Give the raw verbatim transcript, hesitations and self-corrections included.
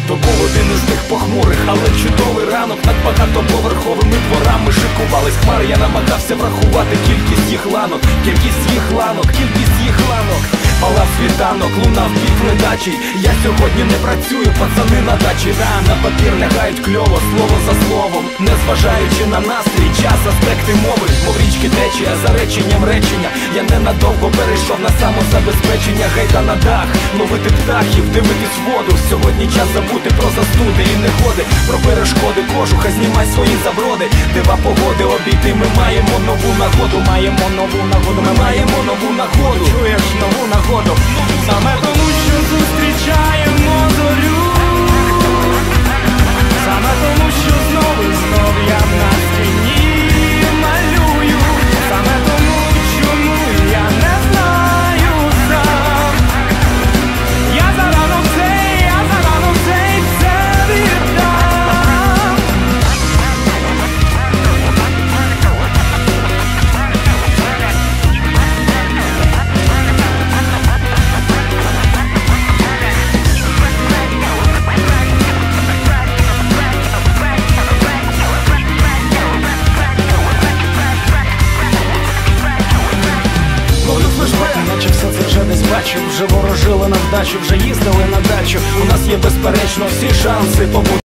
То був один із тих похмурих, але чудовий ранок. Над багатоповерховими дворами шикувались хмари. Я намагався врахувати кількість їх ланок, кількість їх ланок, кількість їх ланок. Палав світанок, лунав бік ледачий. Я сьогодні не працюю, пацани на дачі. Да, на папір лягають кльово, слово за словом. Незважаючи на настрій, час, аспекти мови, мов річки течія, за реченням речення. Я ненадовго перейшов на самозабезпечення. Гайда на дах, ловити птахів, дивитись воду. Сьогодні час забути про застуди і негоди, про перешкоди кожуха, знімай свої заброди. Дива погоди обійти, ми маємо нову нагоду. Маємо нову нагоду, ми маємо нову нагоду. Чуєш, нову нагоду. Саме тому, що зустрічаємо зорю, саме тому, що знов і знов я на стіні малюю, саме тому, чому я не знаю сам. Я зарано цей, я зарано цей все віддам. Наче все це вже десь бачив, вже ворожили на вдачу, вже їздили на дачу. У нас є безперечно всі шанси побути